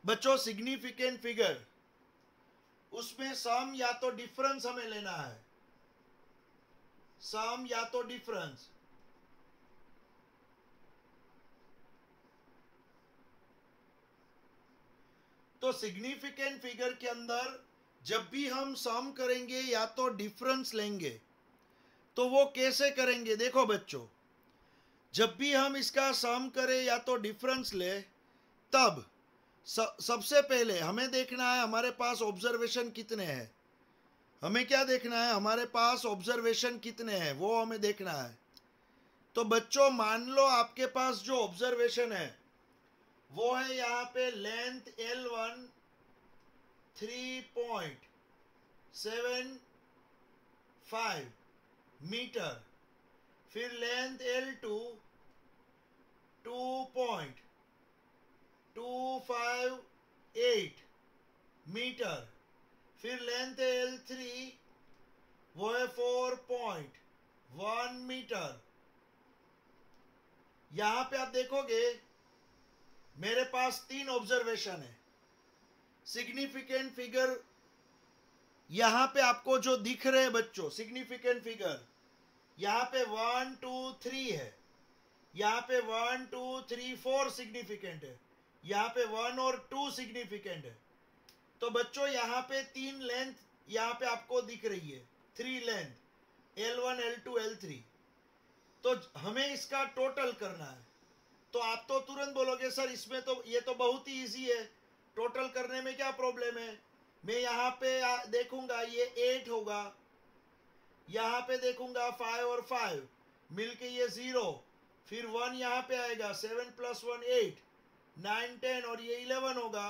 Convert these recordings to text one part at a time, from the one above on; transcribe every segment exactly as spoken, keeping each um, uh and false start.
बच्चों significant figure, उसमें सम या तो डिफरेंस हमें लेना है, सम या तो डिफरेंस। तो सिग्निफिकेंट फिगर के अंदर जब भी हम सम करेंगे या तो डिफरेंस लेंगे, तो वो कैसे करेंगे? देखो बच्चों, जब भी हम इसका सम करें या तो डिफरेंस ले, तब सबसे पहले हमें देखना है हमारे पास ऑब्जर्वेशन कितने हैं। हमें क्या देखना है? हमारे पास ऑब्जर्वेशन कितने हैं वो हमें देखना है। तो बच्चों मान लो आपके पास जो ऑब्जर्वेशन है वो है यहां पे length L one three point seven five metre, फिर length L two two point two five eight metre, फिर लेंथ एल थ्री वो है फोर पॉइंट वन मीटर। यहां पे आप देखोगे मेरे पास तीन ऑब्जर्वेशन है। सिग्निफिकेंट फिगर यहां पे आपको जो दिख रहे हैं बच्चों, सिग्निफिकेंट फिगर यहां पे वन टू थ्री है, यहां पे one two three four significant है, यहां पे वन और टू सिग्निफिकेंट है। तो बच्चों यहां पे तीन लेंथ यहां पे आपको दिख रही है, three length L one L two L three. तो हमें इसका टोटल करना है। तो आप तो तुरंत बोलोगे सर इसमें तो ये तो बहुत ही इजी है, टोटल करने में क्या प्रॉब्लम है? मैं यहाँ पे देखूंगा ये एट होगा, यहाँ पे देखूंगा फाइव और फाइव मिलके ये जीरो, फिर वन यहाँ पे आएगा, seven plus one eight, nine ten और ये इलेवन होगा,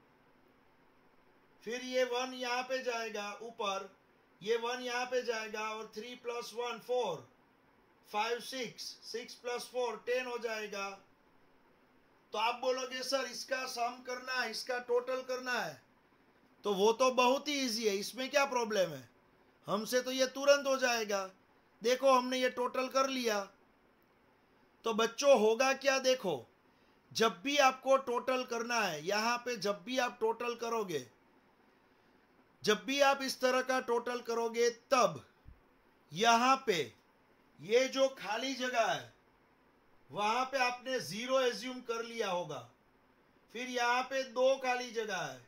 फिर ये वन यहाँ पे जाएगा ऊपर, ये वन यहाँ पे जाएगा और three plus one four, five six, six plus four ten हो जाएगा। तो आप बोलोगे सर इसका सम करना है, इसका टोटल करना है, तो वो तो बहुत ही इजी है, इसमें क्या प्रॉब्लम है? हमसे तो ये तुरंत हो जाएगा। देखो हमने ये टोटल कर लिया। तो बच्चों होगा क्या? देखो जब भी आपको टोटल करना है, यहां पे जब भी आप टोटल करोगे, जब भी आप इस तरह का टोटल करोगे, तब यहां पे ये जो खाली जगह है वहां पे आपने जीरो एज्यूम कर लिया होगा, फिर यहां पे दो खाली जगह है,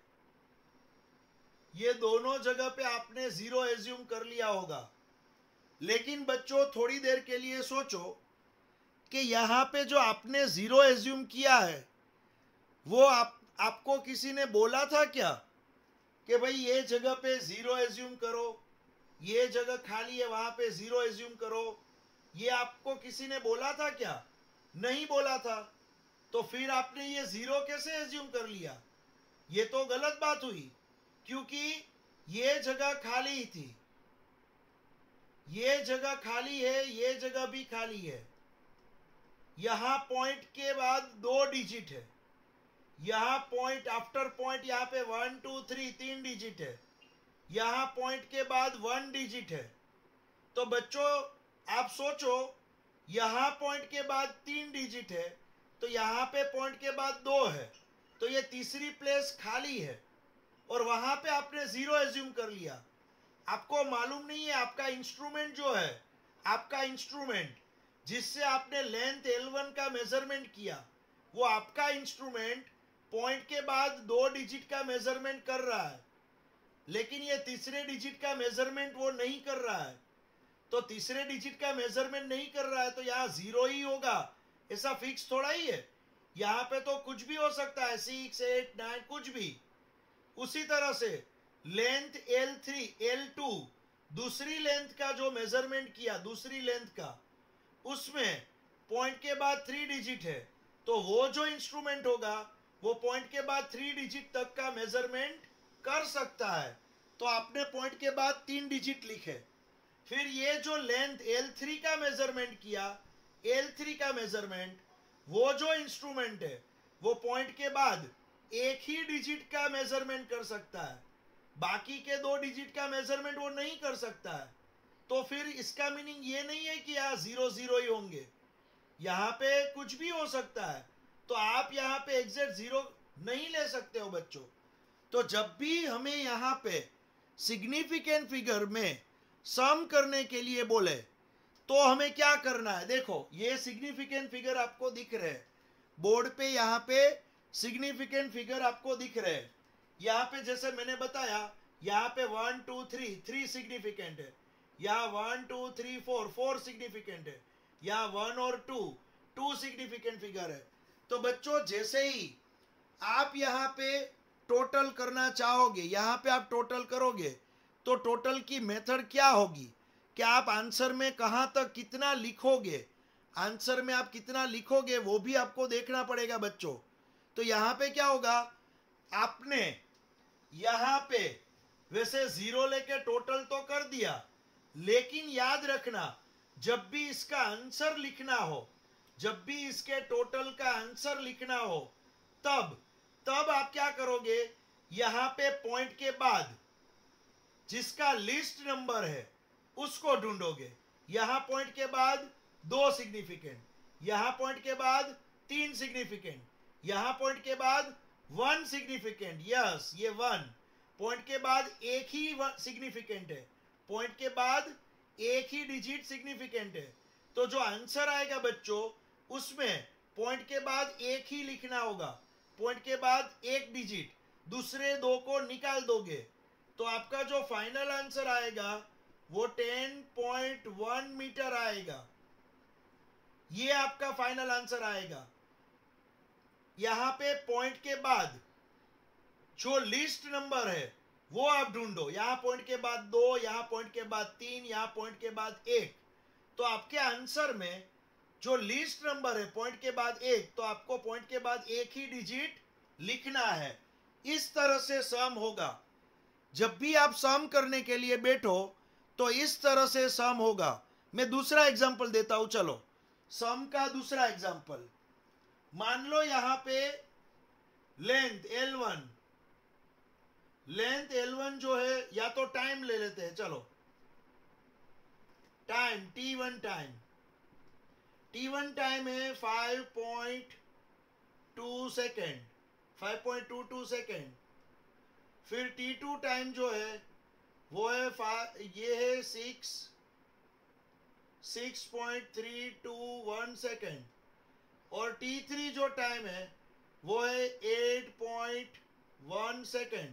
ये दोनों जगह पे आपने जीरो एज्यूम कर लिया होगा। लेकिन बच्चों थोड़ी देर के लिए सोचो कि यहां पे जो आपने जीरो एज्यूम किया है वो आप आपको किसी ने बोला था क्या कि भाई ये जगह पे जीरो एज्यूम करो, ये जगह खाली है वहां पे जीरो एज्यूम करो? ये आपको किसी ने बोला था क्या? नहीं बोला था। तो फिर आपने ये जीरो कैसे एज्यूम कर लिया? ये तो गलत बात हुई, क्योंकि ये जगह खाली ही थी, ये जगह खाली है, ये जगह भी खाली है। यहां पॉइंट के बाद दो डिजिट है, यहां पॉइंट आफ्टर पॉइंट यहां पे वन टू थ्री तीन डिजिट है, यहां पॉइंट के बाद वन डिजिट है। तो बच्चों आप सोचो, यहां पॉइंट के बाद तीन डिजिट है, तो यहां पे पॉइंट के बाद दो है, तो ये तीसरी प्लेस खाली है और वहां पे आपने जीरो एज्यूम कर लिया। आपको मालूम नहीं है आपका इंस्ट्रूमेंट जो है, आपका इंस्ट्रूमेंट जिससे आपने लेंथ एल वन का मेजरमेंट किया, वो आपका इंस्ट्रूमेंट पॉइंट के बाद दो डिजिट का मेजरमेंट कर रहा है, लेकिन ये तीसरे डिजिट का मेजरमेंट वो नहीं कर रहा है। तो तीसरे डिजिट का मेजरमेंट नहीं कर रहा है तो यहाँ जीरो ही होगा, ऐसा फिक्स थोड़ा ही है। यहाँ पे तो कुछ भी हो सकता है, सिक्स एट नाइन कुछ भी। उसी तरह से length L three L two दूसरी लेंथ का जो मेजरमेंट किया, दूसरी लेंथ का, उसमें पॉइंट के बाद थ्री डिजिट है, तो वो जो इंस्ट्रूमेंट होगा वो पॉइंट के बाद थ्री डिजिट तक का मेजरमेंट कर सकता है। तो आपने पॉइंट के बाद तीन डिजिट लिखे, फिर ये जो लेंथ एल थ्री का मेजरमेंट किया, एल थ्री का मेजरमेंट, वो जो इंस्ट्रूमेंट है वो पॉइंट के बाद एक ही डिजिट का मेजरमेंट कर सकता है, बाकी के दो डिजिट का मेजरमेंट वो नहीं कर सकता है। तो फिर इसका मीनिंग ये नहीं है कि यहाँ जीरो जीरो ही होंगे, यहाँ पे कुछ भी हो सकता है। तो आप यहाँ पे एग्जैक्ट जीरो नहीं ले सकते हो बच्चों। तो जब भी हमें यहाँ पे सिग्निफिकेंट फिगर में सम करने के लिए बोले तो हमें क्या करना है। देखो ये सिग्निफिकेंट फिगर आपको दिख रहे हैं बोर्ड पे, यहाँ पे सिग्निफिकेंट फिगर आपको दिख रहे हैं। यहाँ पे जैसे मैंने बताया यहाँ पे one two three three significant है, यहाँ one two three four four significant है, यहाँ वन और टू टू सिग्निफिकेंट फिगर है। तो बच्चों जैसे ही आप यहाँ पे टोटल करना चाहोगे, यहाँ पे आप टोटल करोगे तो टोटल की मेथड क्या होगी कि आप आंसर में कहाँ तक कितना लिखोगे, आंसर में आप कितना लिखोगे वो भी आपको देखना पड़ेगा बच्चों। तो यहाँ पे क्या होगा, आपने यहाँ पे वैसे जीरो लेके टोटल तो कर दिया, लेकिन याद रखना जब भी इसका आंसर लिखना हो, जब भी इसके टोटल का आंसर लिखना हो तब तब आप क्या करोगे, यहाँ पे पॉइंट के बाद जिसका लिस्ट नंबर है उसको ढूंढोगे। यहाँ पॉइंट के बाद दो सिग्निफिकेंट, यहाँ पॉइंट के बाद तीन सिग्निफिकेंट, यहाँ पॉइंट के बाद वन सिग्निफिकेंट, यस ये वन पॉइंट के बाद एक ही सिग्निफिकेंट है, पॉइंट के बाद एक ही डिजिट सिग्निफिकेंट है। तो जो आंसर आएगा बच्चों उसमें पॉइंट के बाद एक ही लिखना होगा, पॉइंट के बाद एक डिजिट, दूसरे दो को निकाल दोगे तो आपका जो फाइनल आंसर आएगा वो टेन पॉइंट वन मीटर आएगा। ये आपका फाइनल आंसर आएगा। यहां पे पॉइंट के बाद जो लिस्ट नंबर है वो आप ढूंढो, यहां पॉइंट के बाद दो, यहां पॉइंट के बाद तीन, यहां पॉइंट के बाद एक। तो आपके आंसर में जो लिस्ट नंबर है पॉइंट के बाद एक, तो आपको पॉइंट के बाद एक ही डिजिट लिखना है। इस तरह से सम होगा। जब भी आप सम करने के लिए बैठो तो इस तरह से सम होगा। मैं दूसरा एग्जांपल देता हूं, चलो सम का दूसरा एग्जांपल। मान लो यहां पे length L one, length L one जो है, या तो टाइम ले लेते हैं, चलो time T one time, T one time है five point two second, five point two two second. फिर टी टू टाइम जो है वो है ये है six six point three two one second, और टी थ्री जो टाइम है वो है एट पॉइंट वन सेकेंड।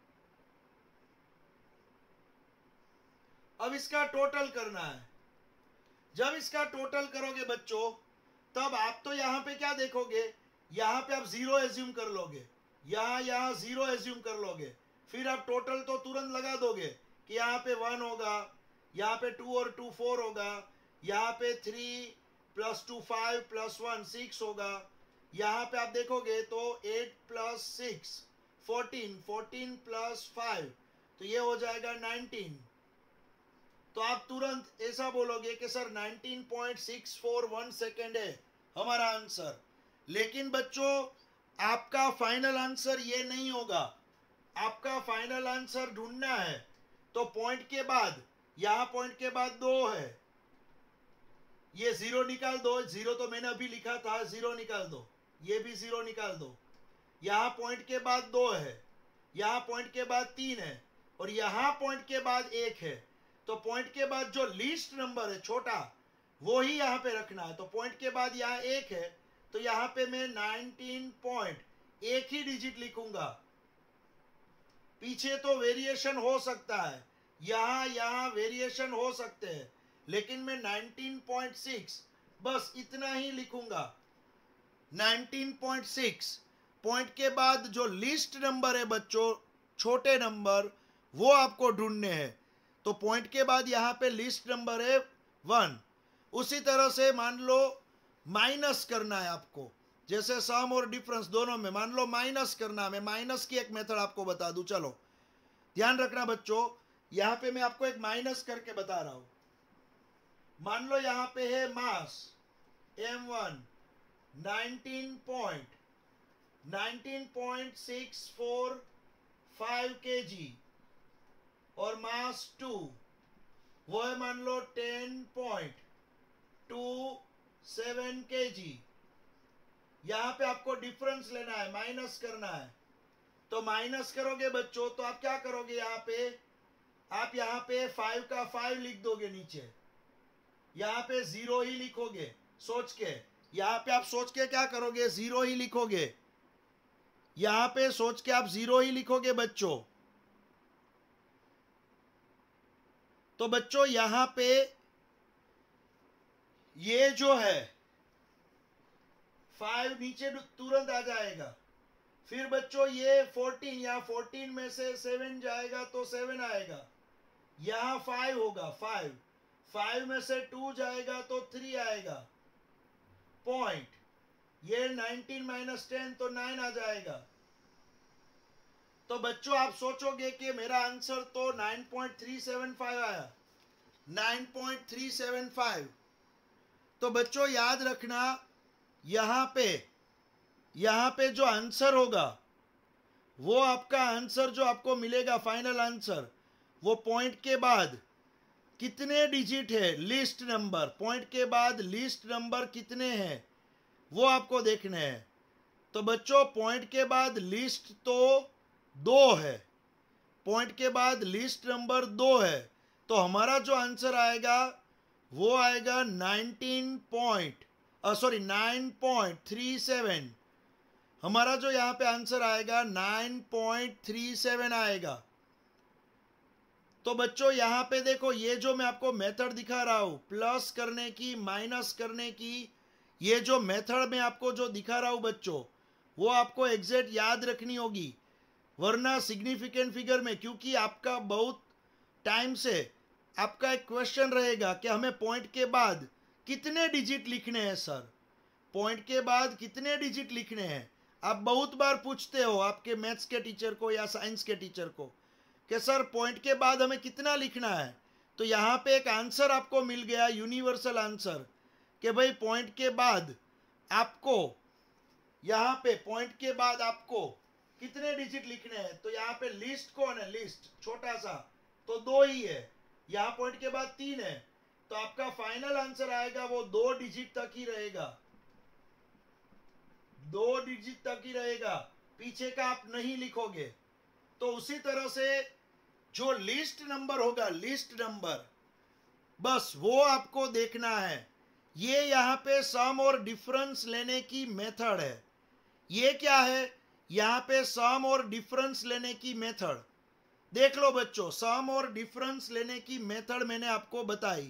अब इसका टोटल करना है। जब इसका टोटल करोगे बच्चों तब आप तो यहां पे क्या देखोगे, यहां पे आप जीरो एज्यूम कर लोगे, यहां यहां जीरो एज्यूम कर लोगे, फिर आप टोटल तो तुरंत लगा दोगे कि यहाँ पे वन होगा, यहाँ पे टू और टू फोर होगा, यहाँ पे three plus two five plus one six होगा, यहाँ पे आप देखोगे तो eight plus six fourteen, fourteen plus five तो ये हो जाएगा नाइनटीन। तो आप तुरंत ऐसा बोलोगे कि sir nineteen point six four one second है हमारा आंसर। लेकिन बच्चों आपका फाइनल आंसर ये नहीं होगा। आपका फाइनल आंसर ढूंढना है तो पॉइंट के बाद, यहां पॉइंट के बाद दो है, ये जीरो निकाल दो, जीरो तो मैंने अभी लिखा था, जीरो निकाल दो, ये भी जीरो निकाल दो। यहां पॉइंट के बाद दो है, यहां पॉइंट के बाद तीन है, और यहां पॉइंट के बाद एक है। तो पॉइंट के बाद जो लीस्ट नंबर है छोटा वो ही यहां पे रखना है। तो पॉइंट के बाद यहां एक है तो यहां पे मैं नाइनटीन पॉइंट एक ही डिजिट लिखूंगा। पीछे तो वेरिएशन हो सकता है, यहां यहां वेरिएशन हो सकते हैं, लेकिन मैं नाइनटीन पॉइंट सिक्स बस इतना ही लिखूंगा। नाइनटीन पॉइंट सिक्स पॉइंट के बाद जो लिस्ट नंबर है बच्चों छोटे नंबर वो आपको ढूंढने हैं। तो पॉइंट के बाद यहां पे लिस्ट नंबर है वन। उसी तरह से मान लो माइनस करना है आपको, जैसे सम और डिफरेंस दोनों में मान लो माइनस करना है। मैं माइनस की एक मेथड आपको बता दूं, चलो ध्यान रखना बच्चों, यहां पे मैं आपको एक माइनस करके बता रहा हूं। मान लो यहां पे है mass M one nineteen point nineteen point six four five K G, और मास टू वो है मान लो ten point two seven K G. यहां पे आपको डिफरेंस लेना है, माइनस करना है। तो माइनस करोगे बच्चों तो आप क्या करोगे, यहाँ पे आप यहाँ पे फाइव का फाइव लिख दोगे, नीचे यहाँ पे जीरो ही लिखोगे सोच के। यहाँ पे आप सोच के क्या करोगे, जीरो ही लिखोगे। यहाँ पे सोच के आप जीरो ही लिखोगे बच्चों। तो बच्चों यहाँ पे ये जो है फाइव नीचे तुरंत आ जाएगा। फिर बच्चों ये फोर्टीन, यहाँ फोर्टीन में से सेवन जाएगा तो सेवन आएगा। यहाँ फाइव होगा, फाइव फाइव में से टू जाएगा तो थ्री आएगा। पॉइंट ये नाइनटीन माइनस टेन तो नाइन आ जाएगा। तो बच्चों आप सोचोगे कि मेरा आंसर तो nine point three seven five आया, nine point three seven five. तो बच्चों याद रखना, यहां पे यहां पे जो आंसर होगा वो आपका आंसर जो आपको मिलेगा फाइनल आंसर, वो पॉइंट के बाद कितने डिजिट है, लिस्ट नंबर, पॉइंट के बाद लिस्ट नंबर कितने हैं वो आपको देखने हैं। तो बच्चों पॉइंट के बाद लिस्ट तो दो है, पॉइंट के बाद लिस्ट नंबर दो है। तो हमारा जो आंसर आएगा वो आएगा nineteen point sorry nine point three seven. हमारा जो यहाँ पे आंसर आएगा नाइन पॉइंट थ्री सेवन आएगा। तो बच्चों यहाँ पे देखो, ये जो मैं आपको मेथड दिखा रहा हूं प्लस करने की, माइनस करने की, ये जो मेथड मैं आपको जो दिखा रहा हूं बच्चों, वो आपको एग्जैक्ट याद रखनी होगी, वरना सिग्निफिकेंट फिगर में, क्योंकि आपका बहुत टाइम से आपका एक क्वेश्चन रहेगा कि हमें पॉइंट के बाद कितने डिजिट लिखने हैं सर, पॉइंट के बाद कितने डिजिट लिखने हैं। आप बहुत बार पूछते हो आपके मैथ्स के टीचर को या साइंस के टीचर को कि सर पॉइंट के बाद हमें कितना लिखना है। तो यहाँ पे एक आंसर आपको मिल गया, यूनिवर्सल आंसर, कि भाई पॉइंट के बाद आपको, यहाँ पे पॉइंट के बाद आपको कितने डिजिट लिखने हैं। तो यहाँ पे लिस्ट कौन है, लिस्ट छोटा सा तो दो ही है, यहाँ पॉइंट के बाद तीन है। तो आपका फाइनल आंसर आएगा वो दो डिजिट तक ही रहेगा, दो डिजिट तक ही रहेगा, पीछे का आप नहीं लिखोगे। तो उसी तरह से जो लिस्ट नंबर होगा, लिस्ट नंबर, बस वो आपको देखना है। ये यहाँ पे सम और डिफरेंस लेने की मेथड है। ये क्या है, यहाँ पे सम और डिफरेंस लेने की मेथड देख लो बच्चों। सम और डिफरेंस लेने की मेथड मैंने आपको बताई।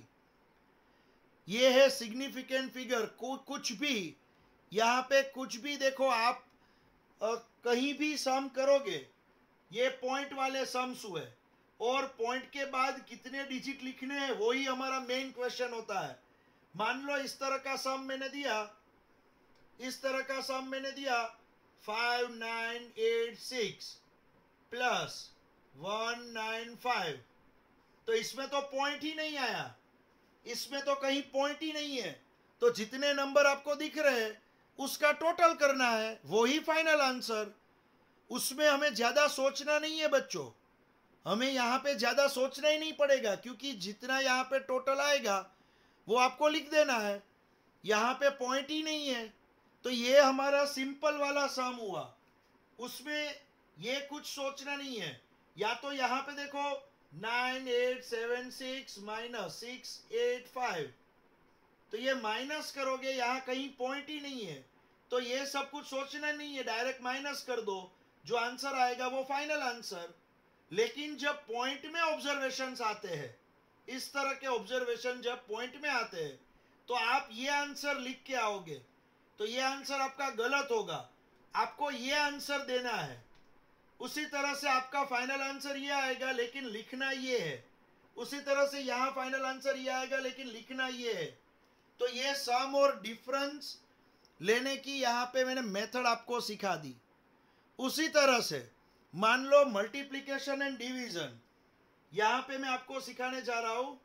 ये है सिग्निफिकेंट फिगर, कुछ भी यहाँ पे कुछ भी देखो आप आ, कहीं भी सम करोगे, ये पॉइंट वाले सम्स हुए, और पॉइंट के बाद कितने डिजिट लिखने हैं वही हमारा मेन क्वेश्चन होता है। मान लो इस तरह का सम मैंने दिया, इस तरह का सम मैंने दिया five nine eight six plus one nine five. तो इसमें तो पॉइंट ही नहीं आया, इसमें तो कहीं पॉइंट ही नहीं है। तो जितने नंबर आपको दिख रहे हैं उसका टोटल करना है, वही फाइनल आंसर। उसमें हमें ज्यादा सोचना नहीं है बच्चों, हमें यहाँ पे ज्यादा सोचना ही नहीं पड़ेगा, क्योंकि जितना यहाँ पे टोटल आएगा वो आपको लिख देना है। यहाँ पे पॉइंट ही नहीं है। तो ये हमारा सिंपल वाला सम हुआ, उसमें ये कुछ सोचना नहीं है। या तो यहाँ पे देखो nine eight seven six minus six eight five, तो ये माइनस करोगे, यहाँ कहीं पॉइंट ही नहीं है। तो ये सब कुछ सोचना नहीं है, डायरेक्ट माइनस कर दो, जो आंसर आएगा वो फाइनल आंसर। लेकिन जब पॉइंट में ऑब्जर्वेशंस आते हैं, इस तरह के ऑब्जर्वेशन जब पॉइंट में आते हैं, तो आप ये आंसर लिख के आओगे, तो ये आंसर आपका गलत होगा। आपको ये आंसर देना है, उसी तरह से आपका फाइनल आंसर ये आएगा, लेकिन लिखना ये है। उसी तरह से यहाँ फाइनल आंसर ये आएगा, लेकिन लिखना ये है। तो ये सम और डिफरेंस लेने की यहाँ पे मैंने मेथड आपको सिखा दी। उसी तरह से मान लो मल्टीप्लिकेशन एंड डिवीजन, यहाँ पे मैं आपको सिखाने जा रहा हूं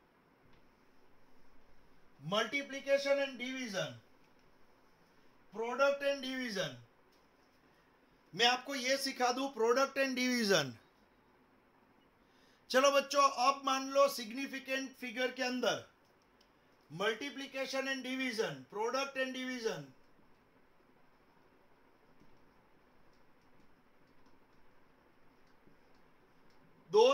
multiplication and division, product and division. मैं आपको ये सिखा दूं प्रोडक्ट एंड डिवीजन। चलो बच्चों, अब मान लो सिग्निफिकेंट फिगर के अंदर multiplication and division, product and division,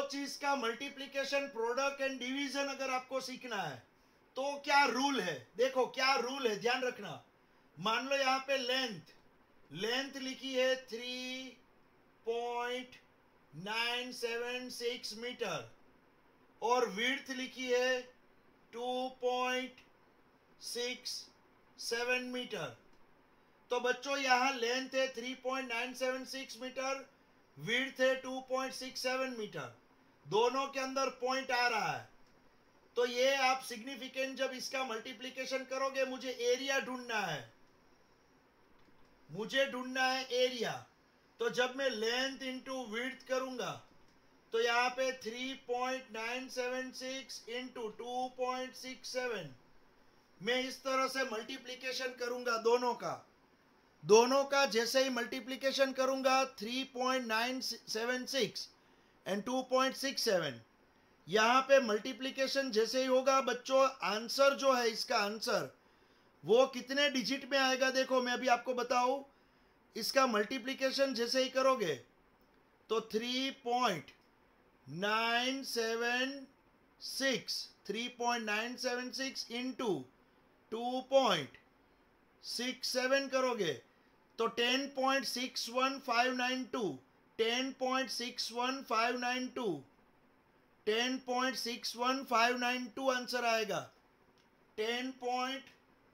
चीज का मल्टीप्लीकेशन, प्रोडक्ट एंड डिवीजन अगर आपको सीखना है तो क्या रूल है, देखो क्या रूल है, ध्यान रखना। मान लो यहां पे लेंथ लेंथ लिखी है three point nine seven six metre और विड्थ लिखी है two point six seven metre. तो बच्चों यहां लेंथ है three point nine seven six metre, width है two point six seven metre, दोनों के अंदर पॉइंट आ रहा है। तो ये आप सिग्निफिकेंट जब इसका मल्टीप्लिकेशन करोगे, मुझे एरिया ढूंढना है, मुझे ढूंढना है एरिया। तो जब मैं लेंथ इंटू विड्थ करूंगा तो यहाँ पे three point nine seven six into two point six seven, मैं इस तरह से मल्टीप्लिकेशन करूंगा दोनों का। दोनों का जैसे ही मल्टीप्लिकेशन करूंगा three point nine seven six and two point six seven, यहाँ पे मल्टीप्लिकेशन जैसे ही होगा बच्चों, आंसर जो है इसका आंसर वो कितने डिजिट में आएगा, देखो मैं अभी आपको बताऊं। इसका मल्टीप्लिकेशन जैसे ही करोगे तो three point nine seven six three point nine seven six into two point six seven करोगे तो ten point six one five nine two ten point six one five nine two ten point six one five nine two answer आएगा। Ten point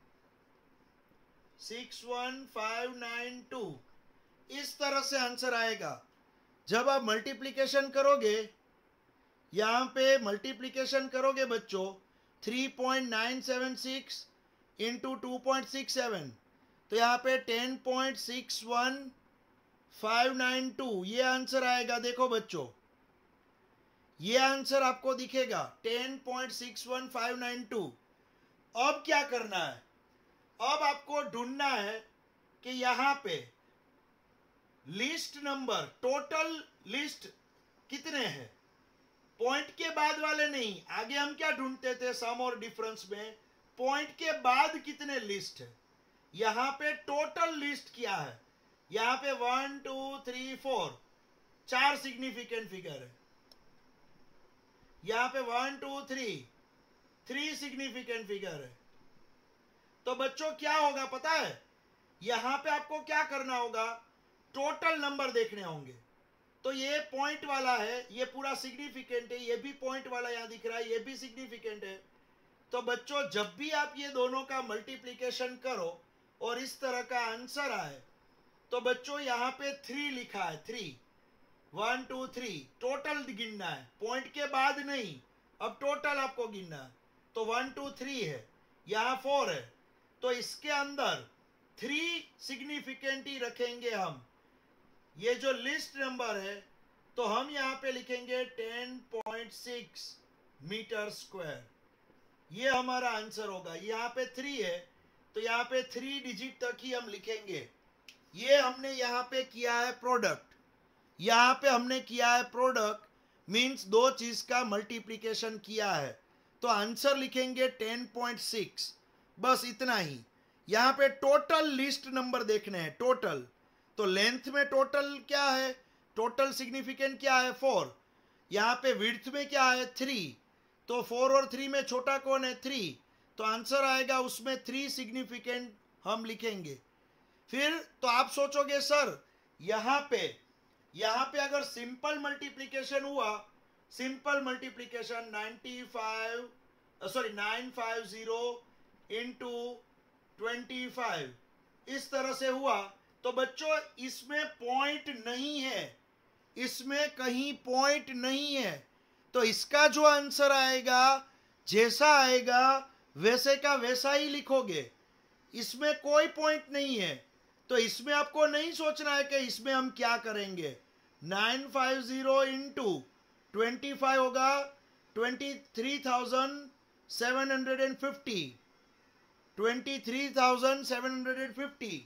six one five nine two, इस तरह से answer आएगा। जब आप multiplication करोगे, यहां पे मल्टीप्लिकेशन करोगे बच्चों three point nine seven six into two point six seven, तो यहाँ पे ten point six one five nine two ये आंसर आएगा। देखो बच्चों ये आंसर आपको दिखेगा ten point six one five nine two. अब क्या करना है, अब आपको ढूंढना है कि यहां पे लिस्ट नंबर, टोटल लिस्ट कितने हैं, पॉइंट के बाद वाले नहीं। आगे हम क्या ढूंढते थे सम और डिफरेंस में, पॉइंट के बाद कितने लिस्ट है। यहां पे टोटल लिस्ट क्या है, यहां पे वन टू थ्री फोर चार सिग्निफिकेंट फिगर है, यहां पे one two three three significant figure है। तो बच्चों क्या होगा पता है, यहां पे आपको क्या करना होगा, टोटल नंबर देखने होंगे। तो ये पॉइंट वाला है, ये पूरा सिग्निफिकेंट है, ये भी पॉइंट वाला यहां दिख रहा है, ये भी सिग्निफिकेंट है। तो बच्चों जब भी आप ये दोनों का मल्टीप्लिकेशन करो और इस तरह का आंसर आए, तो बच्चों यहां पे थ्री लिखा है, three one two three total गिनना है, पॉइंट के बाद नहीं, अब टोटल आपको गिनना है। तो वन टू थ्री है, यहां फोर है, तो इसके अंदर थ्री सिग्निफिकेंट ही रखेंगे हम। ये जो लिस्ट नंबर है तो हम यहां पे लिखेंगे ten point six metre square, ये हमारा आंसर होगा। यहाँ पे थ्री है तो यहाँ पे थ्री डिजिट तक ही हम लिखेंगे। ये हमने यहाँ पे किया है प्रोडक्ट, यहाँ पे हमने किया है प्रोडक्ट, मीन्स दो चीज का मल्टीप्लिकेशन किया है, तो आंसर लिखेंगे टेन पॉइंट सिक्स, बस इतना ही। यहाँ पे टोटल लिस्ट नंबर देखने हैं, टोटल। तो लेंथ में टोटल क्या है, टोटल सिग्निफिकेंट क्या है, फोर। यहाँ पे विड्थ में क्या है, थ्री। तो फोर और थ्री में छोटा कौन है, थ्री। तो आंसर आएगा उसमें थ्री सिग्निफिकेंट हम लिखेंगे। फिर तो आप सोचोगे सर यहाँ पे यहाँ पे अगर सिंपल मल्टीप्लिकेशन हुआ, simple multiplication ninety five sorry nine five zero into twenty five इस तरह से हुआ, तो बच्चों इसमें पॉइंट नहीं है, इसमें कहीं पॉइंट नहीं है। तो इसका जो आंसर आएगा, जैसा आएगा वैसे का वैसा ही लिखोगे, इसमें कोई पॉइंट नहीं है। तो इसमें आपको नहीं सोचना है कि इसमें हम क्या करेंगे। Nine five zero into twenty five होगा twenty three thousand seven hundred and fifty twenty three thousand seven hundred and fifty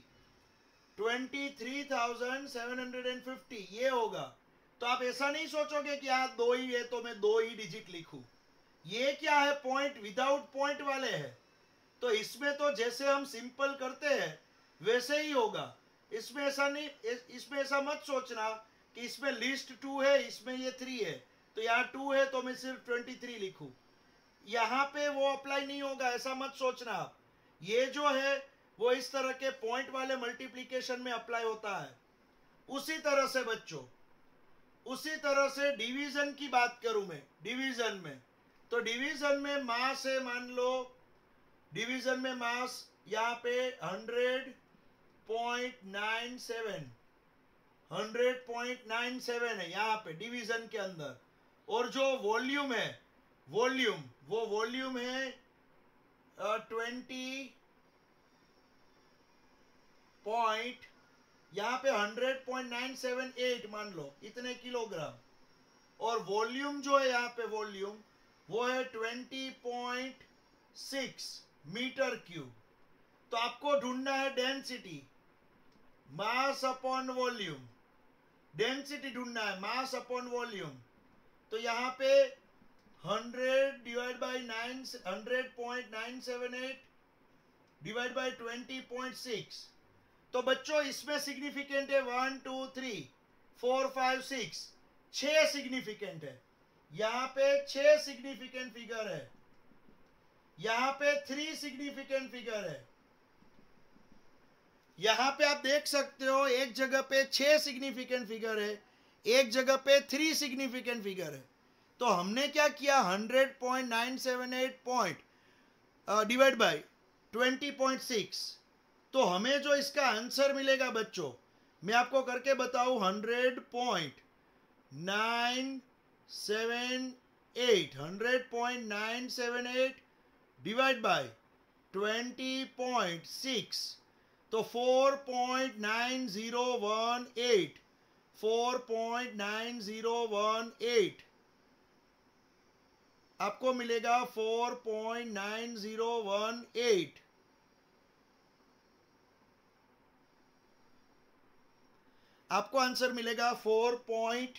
twenty three thousand seven hundred and fifty ये होगा। तो आप ऐसा नहीं सोचोगे कि यहाँ दो ही है तो मैं दो ही डिजिट लिखूं। ये क्या है, पॉइंट विदाउट पॉइंट वाले है। तो इसमें तो जैसे हम सिंपल करते हैं वैसे ही होगा। इसमें ऐसा नहीं, इसमें ऐसा मत सोचना कि इसमें लिस्ट टू है, इसमें ये थ्री है, तो तो यहाँ टू है तो मैं सिर्फ ट्वेंटी थ्री लिखूं। यहाँ पे वो अप्लाई नहीं होगा, ऐसा मत सोचना आप। ये जो है वो इस तरह के पॉइंट वाले मल्टीप्लीकेशन में अप्लाई होता है। उसी तरह से बच्चों, उसी तरह से डिवीजन की बात करूं मैं, डिवीजन में तो डिवीजन में मास है, मान लो डिवीजन में मास यहाँ पे hundred point nine seven hundred point nine seven है यहाँ पे डिवीजन के अंदर। और जो वॉल्यूम है, वॉल्यूम वो वॉल्यूम है ट्वेंटी पॉइंट यहाँ पे hundred point nine seven eight मान लो इतने किलोग्राम। और वॉल्यूम जो है यहाँ पे वॉल्यूम वो है twenty point six metre cube. तो आपको ढूंढना है density, mass upon volume, density ढूंढना है मास अपॉन वॉल्यूम। तो यहाँ पे hundred divide by nine hundred point nine seven eight divide by twenty point six. तो बच्चों इसमें सिग्निफिकेंट है one two three four five six, छह सिग्निफिकेंट है। यहाँ पे छह सिग्निफिकेंट फिगर है, यहाँ पे थ्री सिग्निफिकेंट फिगर है। यहाँ पे आप देख सकते हो एक जगह पे छह सिग्निफिकेंट फिगर है, एक जगह पे थ्री सिग्निफिकेंट फिगर है। तो हमने क्या किया, hundred point nine seven eight point divide by twenty point six. तो हमें जो इसका आंसर मिलेगा बच्चों, मैं आपको करके बताऊं, hundred point nine seven eight hundred point nine seven eight divide by twenty point six. तो four point nine zero one eight four point nine zero one eight आपको मिलेगा four point nine zero one eight. आपको answer मिलेगा four point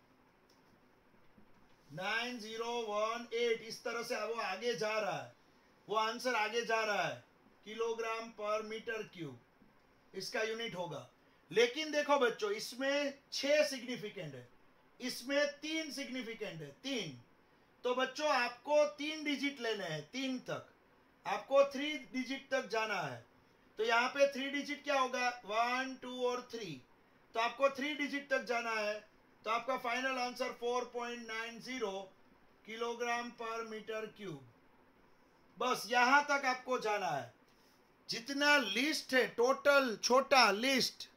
nine zero one eight. इस तरह से वो आगे जा रहा है, वो आंसर आगे जा रहा है, किलोग्राम पर मीटर क्यूब इसका यूनिट होगा। लेकिन देखो बच्चों इसमें छह सिग्निफिकेंट है, इसमें तीन सिग्निफिकेंट है, तीन। तो बच्चों आपको तीन डिजिट लेने हैं, तीन तक आपको थ्री डिजिट तक जाना है। तो यहाँ पे थ्री डिजिट क्या होगा, वन टू और थ्री। तो आपको थ्री डिजिट तक जाना है। तो आपका final answer four point nine zero kilogram पर मीटर क्यूब। बस यहां तक आपको जाना है। जितना लिस्ट है टोटल छोटा लिस्ट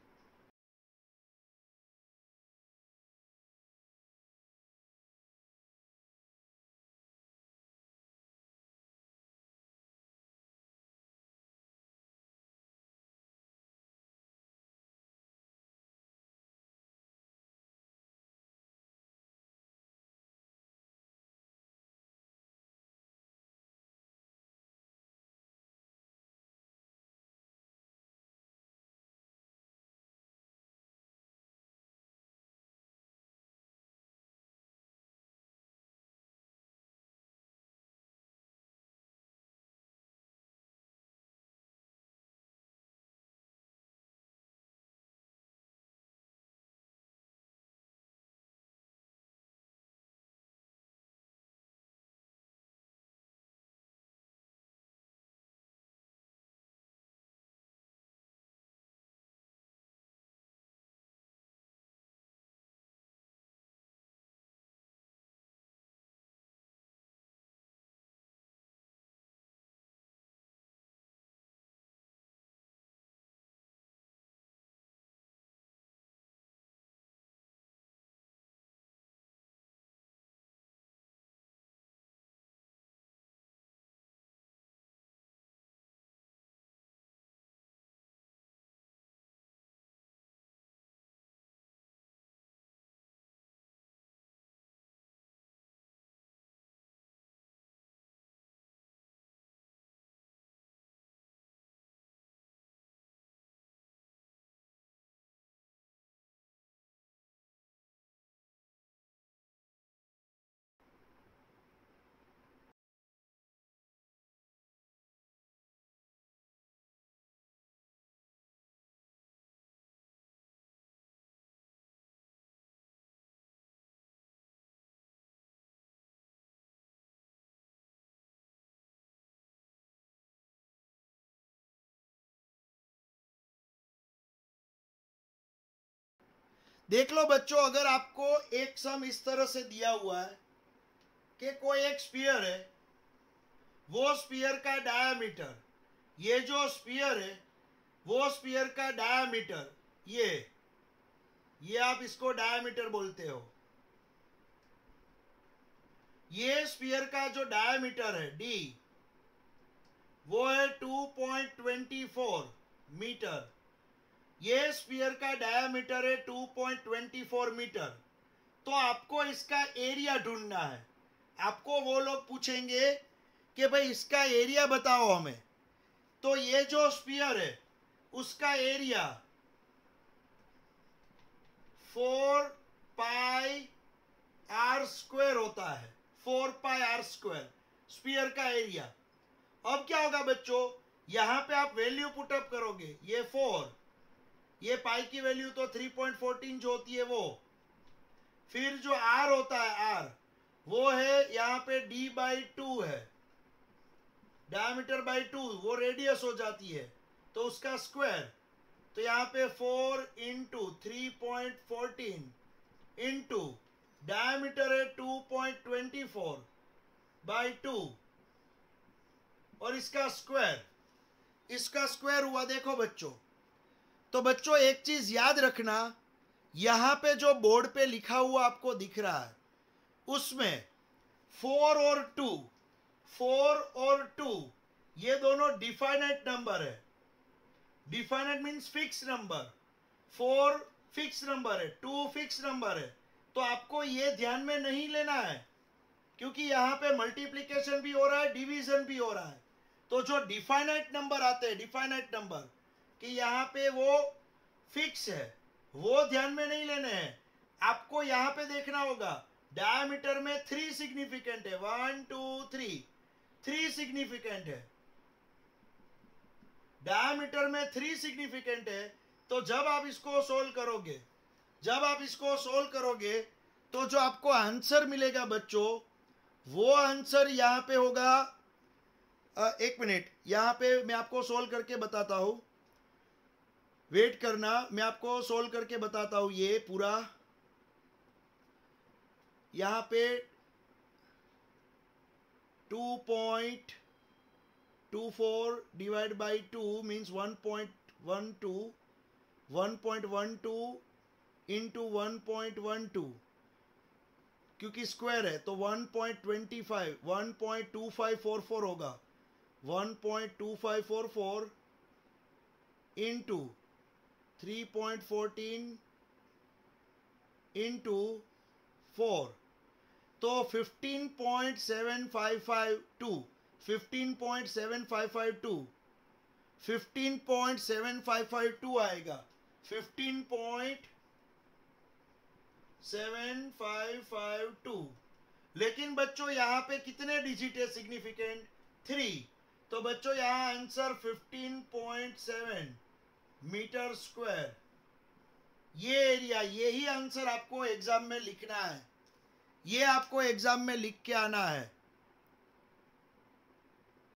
देख लो बच्चों, अगर आपको एक सम इस तरह से दिया हुआ है कि कोई एक स्फीयर है, वो स्फीयर का डायामीटर, ये जो स्फीयर है वो स्फीयर का डायामीटर, ये ये आप इसको डायामीटर बोलते हो, ये स्फीयर का जो डायामीटर है डी वो है two point two four metre, ये स्फीयर का डायामीटर है two point two four metre. तो आपको इसका एरिया ढूंढना है। आपको वो लोग पूछेंगे कि भाई इसका एरिया बताओ हमें, तो ये जो स्फीयर है उसका area four pi R square होता है, four pi R square sphere का एरिया। अब क्या होगा बच्चों, यहां पे आप वैल्यू पुटअप करोगे, ये फोर, ये पाई की वैल्यू तो थ्री पॉइंट वन फोर जो होती है वो, फिर जो आर होता है आर वो है यहाँ पे डी बाई टू है, डायमीटर बाई टू, वो रेडियस हो जाती है तो उसका स्क्वायर, तो यहाँ पे four into three point fourteen into diameter है two point twenty four by two और इसका स्क्वायर, इसका स्क्वायर हुआ। देखो बच्चों, तो बच्चों एक चीज याद रखना, यहां पे जो बोर्ड पे लिखा हुआ आपको दिख रहा है उसमें फोर और टू, फोर और टू ये दोनों डिफाइनाइट नंबर है। Definite means fix number, four fix number है, टू फिक्स नंबर है। तो आपको ये ध्यान में नहीं लेना है क्योंकि यहां पे मल्टीप्लीकेशन भी हो रहा है, डिवीजन भी हो रहा है। तो जो डिफाइनाइट नंबर आते हैं, डिफाइनाइट नंबर कि यहाँ पे वो फिक्स है, वो ध्यान में नहीं लेने हैं। आपको यहाँ पे देखना होगा डायमीटर में थ्री सिग्निफिकेंट है, one two three, three significant है, डायमीटर में थ्री सिग्निफिकेंट है। तो जब आप इसको सोल्व करोगे, जब आप इसको सोल्व करोगे तो जो आपको आंसर मिलेगा बच्चों, वो आंसर यहाँ पे होगा, आ, एक मिनट, यहाँ पे मैं आपको सोल्व करके बताता हूं, वेट करना, मैं आपको सोल्व करके बताता हूं। ये पूरा यहाँ पे two point two four divide by two means one point one two, one point one two into one point one two, क्योंकि स्क्वायर है तो one point two five, one point two five four four होगा, one point two five four four into three point fourteen into four, तो fifteen point seven five five two, fifteen point seven five five two, fifteen point seven five five to आएगा, fifteen point seven five five two. लेकिन बच्चों यहाँ पे कितने digit है significant, three. तो बच्चों यहाँ answer fifteen point seven metre square, ये एरिया, यही आंसर आपको एग्जाम में लिखना है, ये आपको एग्जाम में लिख के आना है।